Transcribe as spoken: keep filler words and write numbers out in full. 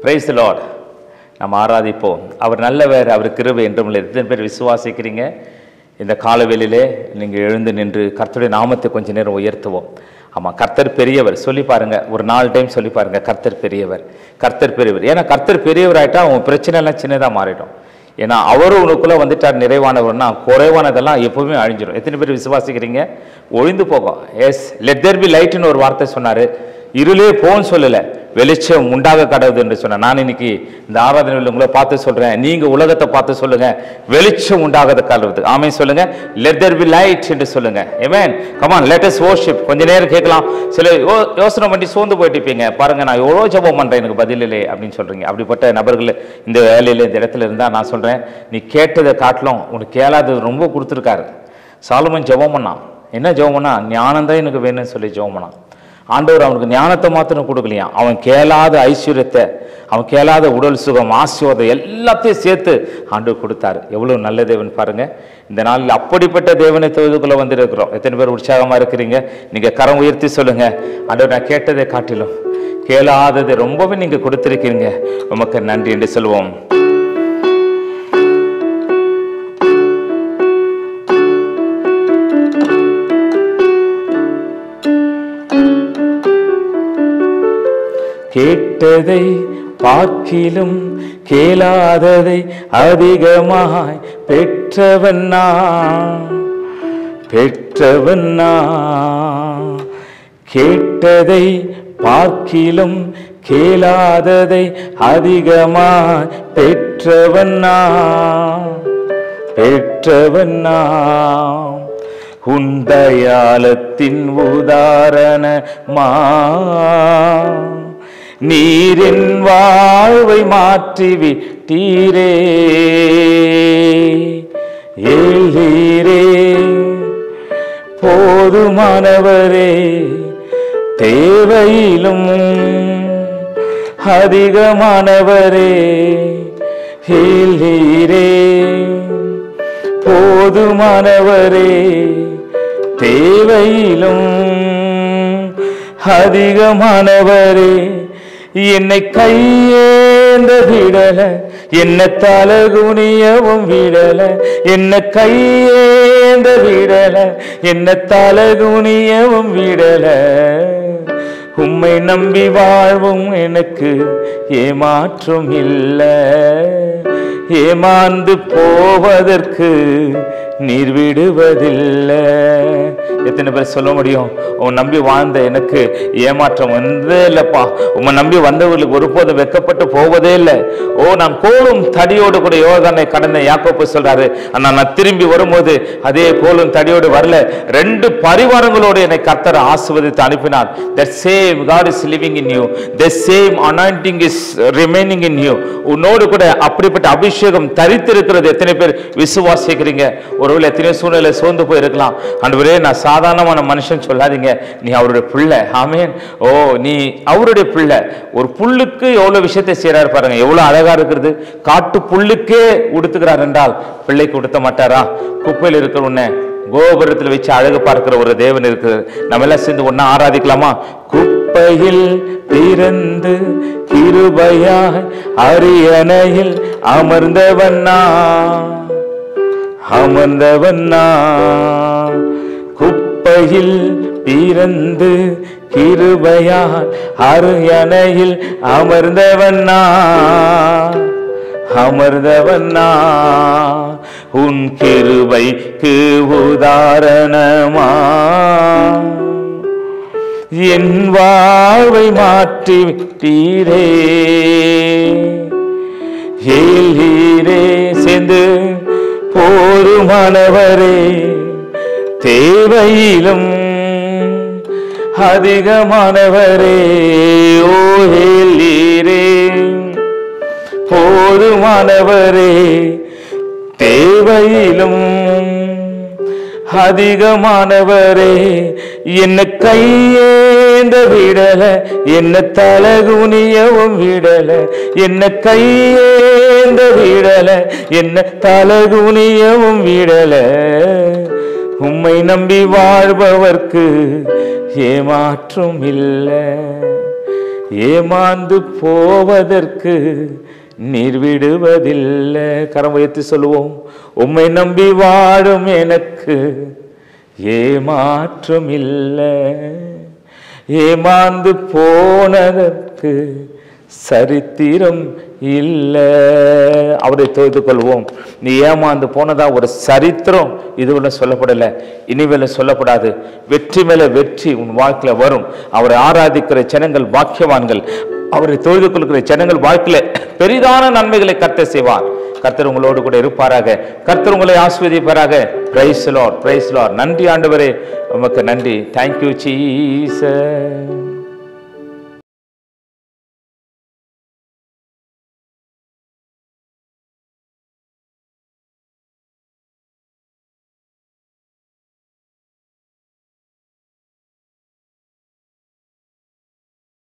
Price the Lord. நம்ம ஆராதிப்போம். அவர் நல்லவர், அவர் கிருபை என்றும் இல்லை. எத்தனை பேர் விசுவாசிக்கிறீங்க? இந்த காலவெளியிலே நீங்கள் எழுந்து நின்று கர்த்தருடைய நாமத்தை கொஞ்ச நேரம் உயர்த்துவோம். ஆமாம், கர்த்தர் பெரியவர் சொல்லி பாருங்க. ஒரு நாலு டைம் சொல்லி பாருங்க, கர்த்தர் பெரியவர், கர்த்தர் பெரியவர். ஏன்னா கர்த்தர் பெரியவர் ஆகிட்டா உன் பிரச்சனை எல்லாம் சின்னதாக மாறிடும். ஏன்னா அவரும் உனக்குள்ளே வந்துட்டார் நிறைவானவர்னா குறைவானதெல்லாம் எப்பவுமே அழிஞ்சிடும். எத்தனை பேர் விசுவாசிக்கிறீங்க? ஒழிந்து போகும். எஸ், லெட் தேர் பி லைட்னு ஒரு வார்த்தை சொன்னார். இருளே போன்னு சொல்லலை, வெளிச்சம் உண்டாக கடவுது என்று சொன்னேன். நான் இன்னைக்கு இந்த ஆராதனையில் உங்களை பார்த்து சொல்றேன், நீங்க உலகத்தை பார்த்து சொல்லுங்க, வெளிச்சம் உண்டாக கடவுது. ஆமென் சொல்லுங்க. லெட் தேர் பி லைட் என்று சொல்லுங்க. ஆமென். Come on, let us worship. கொஞ்ச நேரம் கேட்கலாம். சில யோசனை பண்ணி சோர்ந்து போயிட்டு இருப்பீங்க. பாருங்க, நான் எவ்வளோ ஜெபம் பண்றேன், எனக்கு பதில் இல்லை அப்படின்னு சொல்றீங்க. அப்படிப்பட்ட நபர்கள் இந்த வேலையில இந்த இடத்துல இருந்தா நான் சொல்றேன், நீ கேட்டதை காட்டிலும் உனக்கு கேளாதது ரொம்ப கொடுத்துருக்காரு. சாலமன் ஜெபம் பண்ணான். என்ன ஜெபம் பண்ணா? ஞானம் தான் எனக்கு வேணும்னு சொல்லி ஜெபம் பண்ணான். ஆண்டவர் அவனுக்கு ஞானத்தை மாத்திரம் கொடுக்கலையா, அவன் கேளாத ஐஸ்வர்யத்தை, அவன் கேளாத உடல் சுகம், ஆசீர்வாதம் எல்லாத்தையும் சேர்த்து ஆண்டவர் கொடுத்தாரு. எவ்வளவு நல்ல தேவன் பாருங்க. இந்த நாளில் அப்படிப்பட்ட தேவனை தொழுதுக்குள்ள வந்திருக்கிறோம். எத்தனை பேர் உற்சாகமா இருக்கிறீங்க? நீங்க கரம் உயர்த்தி சொல்லுங்க, ஆண்டவர் நான் கேட்டதை காட்டிலும் கேளாததை ரொம்பவே நீங்க கொடுத்திருக்கீங்க, உமக்கு நன்றி என்று சொல்லுவோம். கேட்டதை பார்க்கிலும் கேளாததை அதிகமாய் பெற்றவன் நான், பெற்றவன் நான். கேட்டதை பார்க்கிலும் கேளாததை அதிகமாய் பெற்றவன் நான், பெற்றவன் நான். உந்தயாலத்தின் உதாரணமா நீரின் வாழ்வை மாற்றிவிட்டீரே, ஏழீரே போதுமானவரே, தேவையிலும் அதிகமானவரே, ஏழீரே போதுமானவரே, தேவையிலும் அதிகமானவரே. என்னை கையேந்த விடல, என்ன தலகுனியவும் விடல, என்ன கையேந்த விடல, என்ன தலகுனியவும் விடல. உம்மை நம்பி வாழ்வும் எனக்கு ஏமாற்றம் இல்லை, ஏமாந்து போவதற்கு நீர் விடுவதில்லை. எத்தனை பேர் சொல்ல முடியும், உன் நம்பி வாழ்ந்த எனக்கு ஏமாற்றம் வந்தே இல்லப்பா, உம்மை நம்பி வந்தவர்களுக்கு ஒருபோதும் வெட்கப்பட்டு போவதே இல்லை. ஓ, நான் கோலும் தடியோடு கூட யோர்தானை கடந்த யாக்கோபு சொல்றாரு, ஆனா நான் திரும்பி வரும்போது அதே கோலும் தடியோடு வரல, ரெண்டு பரிவாரங்களோடு என்னை கர்த்தர் ஆசீர்வதித்து அனுப்பினார். The same God is living in you, the same anointing is remaining in you. உன்னோடு கூட அப்படிப்பட்ட அபிஷேகம் தரித்திருக்கிறது. எத்தனை பேர் விசுவாசிக்கிறீங்க? ஒருவேளை எத்தனையோ சூழ்நிலை சோர்ந்து போயிருக்கலாம். ஆண்டவரே, நான் சாதாரணமான மனுஷன் சொல்லாதீங்க, நீ அவருடைய பிள்ளை. ஆமென். ஓ, நீ அவருடைய பிள்ளை. ஒரு புல்லுக்கு எவ்வளவு விஷயத்தை செய்யறாரு பாருங்க, எவ்வளவு அழகா இருக்கிறது. காட்டு புல்லுக்கே உடுத்துக்கிறார் என்றால் பிள்ளைக்கு உடுத்த மாட்டாரா? குப்பையில் இருக்கிற உன்னை கோபுரத்தில் வச்சு அழகு பார்க்கிற ஒரு தேவன் இருக்கிறது. நம்ம எல்லாம் சேர்ந்து ஒன்னா ஆராதிக்கலாமா? குப்பையில் பிறந்து கிருபையாய் அரியணையில் அமர்ந்தவன்னா, அமர்ந்தவன்னா. குப்பையில் பிறந்து கிருபையால் அரியணையில் அமர்ந்தவன்னா, அமர்ந்தவன்னா. உன் கிருபைக்கு உதாரணமா என் வாழ்வை மாற்றி விட்டீரே, ஏழீரே சேர்ந்து போதுமானவரே, தேவையிலும் அதிகமானவரே. ஓ, ஏழீரே போதுமானவரே, தேவையிலும் அதிகமானவரே. என்ன கையேந்த விடல, என்ன தலகுனியவும் விடல, என்ன கையேந்த விடல, என்ன தலகுனியவும் விடல. உம்மை நம்பி வாழ்பவர்க்கு ஏமாற்றும் இல்லை, ஏமாந்து போவதற்கு நீர் விடுவதில்லை. கரம் உயர்த்தி சொல்லுவோம். உம்மை நம்பி வாழும் எனக்கு ஏமாற்றம் இல்லை. ஏமாந்து போனதற்கு சரித்திரம் இல்லை. அவரை தொழுது கொள்வோம். நீ ஏமாந்து போனதா ஒரு சரித்திரம் இதுவரை சொல்லப்படலை, இனிமேல சொல்லப்படாது. வெற்றி மேல வெற்றி உன் வாழ்க்கையில வரும். அவரை ஆராதிக்கிற ஜனங்கள் பாக்கியவான்கள். அவரை தொழுது கொள்கிற ஜனங்கள் வாழ்க்கையில பெரிதான நன்மைகளை கர்த்தர் செய்வார். கர்த்தர் உங்களோடு கூட இருப்பாராக. கர்த்தர் உங்களை ஆசீர்வதிப்பாராக. Praise the lord, praise the lord. நன்றி ஆண்டவரே, உமக்கு நன்றி. Thank you Jesus.